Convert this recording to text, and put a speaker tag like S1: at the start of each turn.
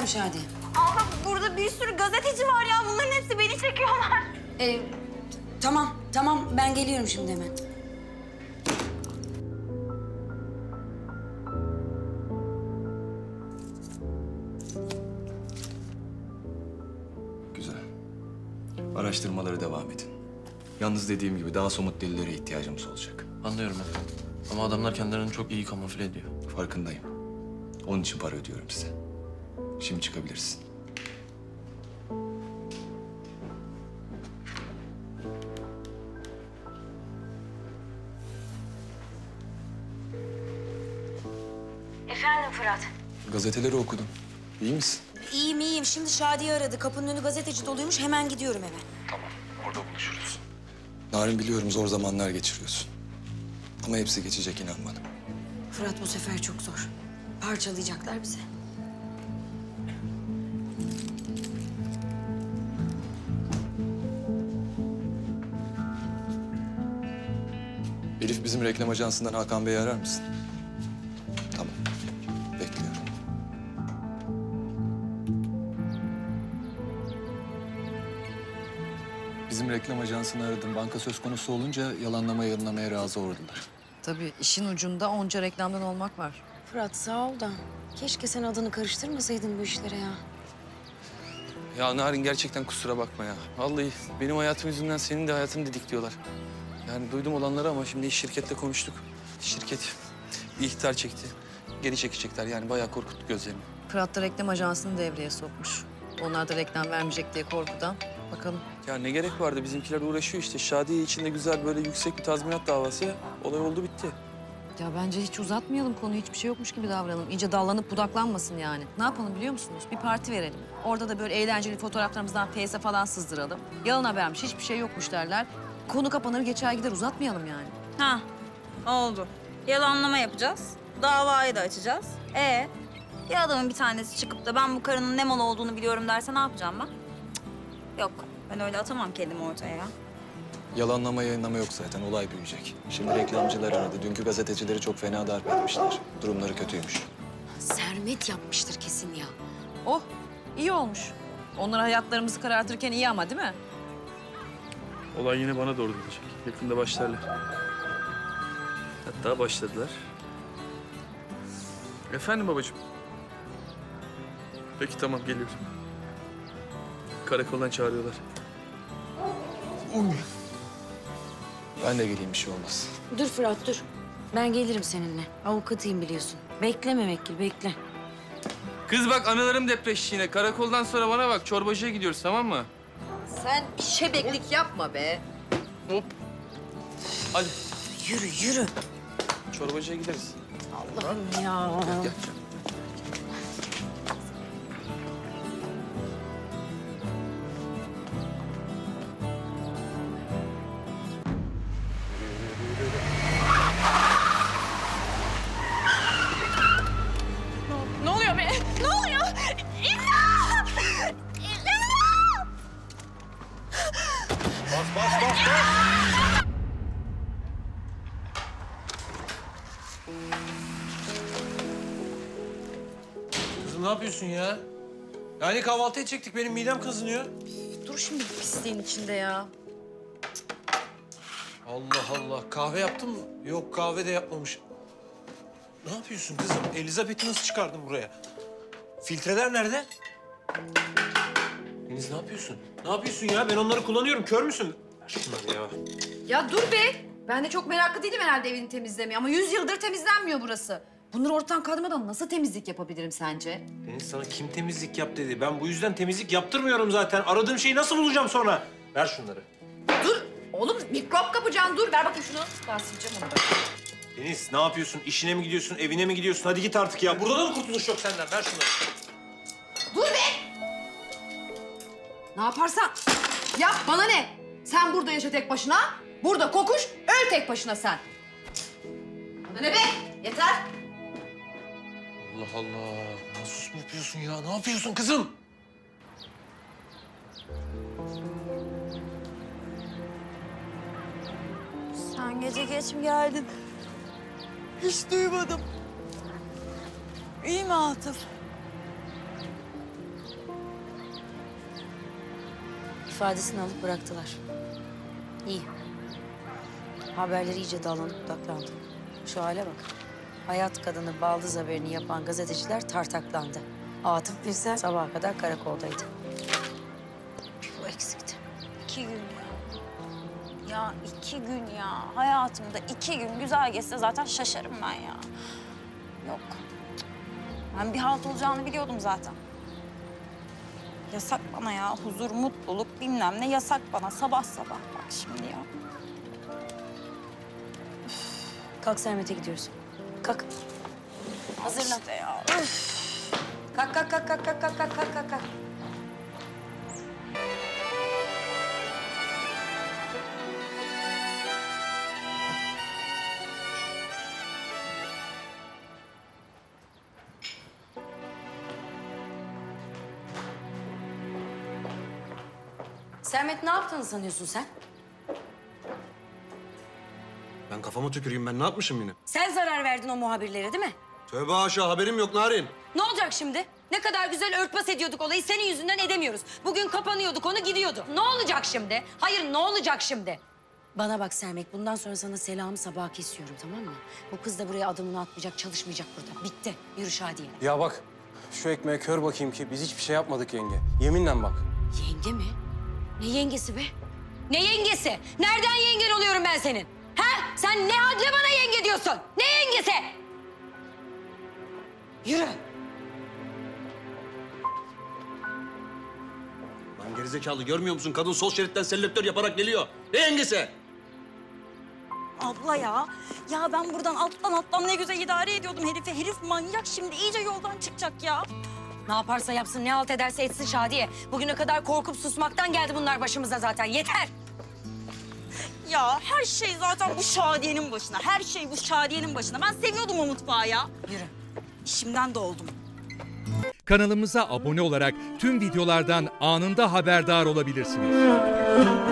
S1: Efendim Şadi?
S2: Abla burada bir sürü gazeteci var ya. Bunların hepsi beni çekiyorlar.
S1: Tamam. Ben geliyorum şimdi hemen.
S3: Güzel. Araştırmaları devam edin. Yalnız dediğim gibi daha somut delillere ihtiyacımız olacak.
S4: Anlıyorum efendim. Ama adamlar kendilerini çok iyi kamufle ediyor.
S3: Farkındayım. Onun için para ödüyorum size. Şimdi çıkabilirsin.
S1: Efendim Fırat?
S3: Gazeteleri okudum. İyi misin?
S1: İyiyim. Şimdi Şadi'yi aradı. Kapının önü gazeteci doluymuş. Hemen gidiyorum eve.
S3: Tamam, orada buluşuruz. Narin, biliyorum zor zamanlar geçiriyorsun. Ama hepsi geçecek, inan bana.
S1: Fırat, bu sefer çok zor. Parçalayacaklar bizi.
S3: Elif, bizim reklam ajansından Hakan Bey'i arar mısın? Tamam, bekliyorum. Bizim reklam ajansını aradım. Banka söz konusu olunca yalanlamaya razı oldular.
S5: Tabii işin ucunda onca reklamdan olmak var.
S1: Fırat sağ ol da keşke sen adını karıştırmasaydın bu işlere ya.
S4: Ya Narin, gerçekten kusura bakma ya. Vallahi benim hayatım yüzünden senin de hayatını didikliyorlar. Yani duydum olanları ama şimdi şirketle konuştuk. Şirket bir ihtar çekti. Geri çekecekler, yani bayağı korkuttu gözlerimi.
S5: Fırat da reklam ajansını devreye sokmuş. Onlar da reklam vermeyecek diye korkudan. Bakalım.
S4: Ya ne gerek vardı, bizimkiler uğraşıyor işte. Şadiye için de güzel böyle yüksek bir tazminat davası. Olay oldu bitti.
S5: Ya bence hiç uzatmayalım konuyu. Hiçbir şey yokmuş gibi davranalım. İyice dallanıp budaklanmasın yani. Ne yapalım biliyor musunuz? Bir parti verelim. Orada da böyle eğlenceli fotoğraflarımızdan Face'e falan sızdıralım. Yalan habermiş, hiçbir şey yokmuş derler. Konu kapanır geçer gider, uzatmayalım yani.
S2: Ha, oldu. Yalanlama yapacağız. Davayı da açacağız. Ya adamın bir tanesi çıkıp da ben bu karının ne mal olduğunu biliyorum derse ne yapacağım ben? Cık, yok, ben öyle atamam kendimi ortaya ya.
S3: Yalanlama yayınlama yok zaten, olay büyüyecek. Şimdi reklamcılar aradı. Dünkü gazetecileri çok fena darp etmişler. Durumları kötüymüş.
S1: Sermet yapmıştır kesin ya.
S5: Oh, iyi olmuş. Onlar hayatlarımızı karartırken iyi ama değil mi?
S4: Olay yine bana doğru dönecek. Yakında başlarlar. Hatta başladılar. Efendim babacığım. Peki tamam, geliyorum. Karakoldan çağırıyorlar.
S3: Ben de geleyim, bir şey olmaz.
S1: Dur Fırat dur. Ben gelirim seninle. Avukatıyım biliyorsun. Bekle Mevekkil bekle.
S4: Kız bak, anılarım depreşti yine. Karakoldan sonra bana bak, çorbacıya gidiyoruz, tamam mı?
S5: Sen şebeklik yapma be.
S4: Hop. Hadi
S1: Yürü.
S4: çorbacıya gideriz.
S1: Allah'ım ya.
S4: Gel.
S2: Ne oluyor be? Ne oluyor? İmdat! İmdat!
S6: Bas. Kızım ne yapıyorsun ya? Yani kahvaltı edecektik, benim midem kazınıyor.
S5: Dur şimdi bu pisliğin içinde ya.
S6: Allah Allah, kahve yaptım mı? Yok, kahve de yapmamış. Ne yapıyorsun kızım? Elizabeth'i nasıl çıkardın buraya? Filtreler nerede? Deniz ne yapıyorsun? Ne yapıyorsun ya? Ben onları kullanıyorum, kör müsün? Ver şunları ya.
S5: Ya dur be. Ben de çok meraklı değilim herhalde evini temizlemeye ama 100 yıldır temizlenmiyor burası. Bunları ortadan kaldırmadan nasıl temizlik yapabilirim sence?
S6: Deniz, sana kim temizlik yap dedi? Ben bu yüzden temizlik yaptırmıyorum zaten. Aradığım şeyi nasıl bulacağım sonra? Ver şunları.
S5: Dur. Oğlum mikrop kapacaksın. Dur ver bakayım şunu. Ben sileceğim onu.
S6: Deniz ne yapıyorsun? İşine mi gidiyorsun, evine mi gidiyorsun? Hadi git artık ya. Burada da mı kurtuluş yok senden? Ver şunları.
S5: Dur be! Ne yaparsan yap, bana ne? Sen burada yaşa tek başına, burada kokuş, öl tek başına sen. Bana ne be? Yeter.
S6: Allah Allah. Mahsus mu yapıyorsun ya? Ne yapıyorsun kızım?
S2: Sen gece geç mi geldin? Hiç duymadım. İyi mi Atıf?
S1: İfadesini alıp bıraktılar. İyi. Haberleri iyice dallanıp budaklandı. Şu hale bak. Hayat kadını baldız haberini yapan gazeteciler tartaklandı. Atıf Birsel sabaha kadar karakoldaydı. Bu eksikti.
S2: 2 gün ya. Ya 2 gün ya. Hayatımda 2 gün güzel geçse zaten şaşarım ben ya. Yok. Ben bir halt olacağını biliyordum zaten. Yasak bana ya. Huzur, mutluluk bilmem ne yasak bana sabah sabah. Bak şimdi ya.
S1: Kalk Sermet'e gidiyoruz. Kalk. Hazırlan.
S2: İşte ya.
S1: Kalk, kalk, kalk, kalk, kalk, kalk, kalk, kalk, kalk. Sermet ne yaptığını sanıyorsun sen?
S7: Ben kafama tüküreyim, ben ne yapmışım yine?
S1: Sen zarar verdin o muhabirlere değil mi?
S7: Tövbe haşa, haberim yok Narin.
S1: Ne olacak şimdi? Ne kadar güzel örtbas ediyorduk olayı, senin yüzünden edemiyoruz. Bugün kapanıyordu, konu gidiyordu. Ne olacak şimdi? Hayır, ne olacak şimdi? Bana bak Sermet, bundan sonra sana selamı sabaha kesiyorum, tamam mı? Bu kız da buraya adımını atmayacak, çalışmayacak burada. Bitti. Yürü Şadiye.
S8: Ya bak, şu ekmeğe kör bakayım ki biz hiçbir şey yapmadık yenge. Yeminle bak.
S1: Yenge mi? Ne yengesi be? Ne yengesi? Nereden yengen oluyorum ben senin? Ha? Sen ne hadle bana yenge diyorsun? Ne yengesi? Yürü.
S7: Lan gerizekalı, görmüyor musun? Kadın sol şeritten selektör yaparak geliyor. Ne yengesi?
S2: Abla ya. Ya ben buradan alttan ne güzel idare ediyordum herifi. Herif manyak şimdi iyice yoldan çıkacak ya.
S1: Ne yaparsa yapsın, ne halt ederse etsin Şadiye. Bugüne kadar korkup susmaktan geldi bunlar başımıza zaten. Yeter.
S2: Ya her şey zaten bu Şadiye'nin başına. Her şey bu Şadiye'nin başına. Ben seviyordum o mutfağı ya.
S1: Yürü.
S2: İşimden de oldum.
S9: Kanalımıza abone olarak tüm videolardan anında haberdar olabilirsiniz.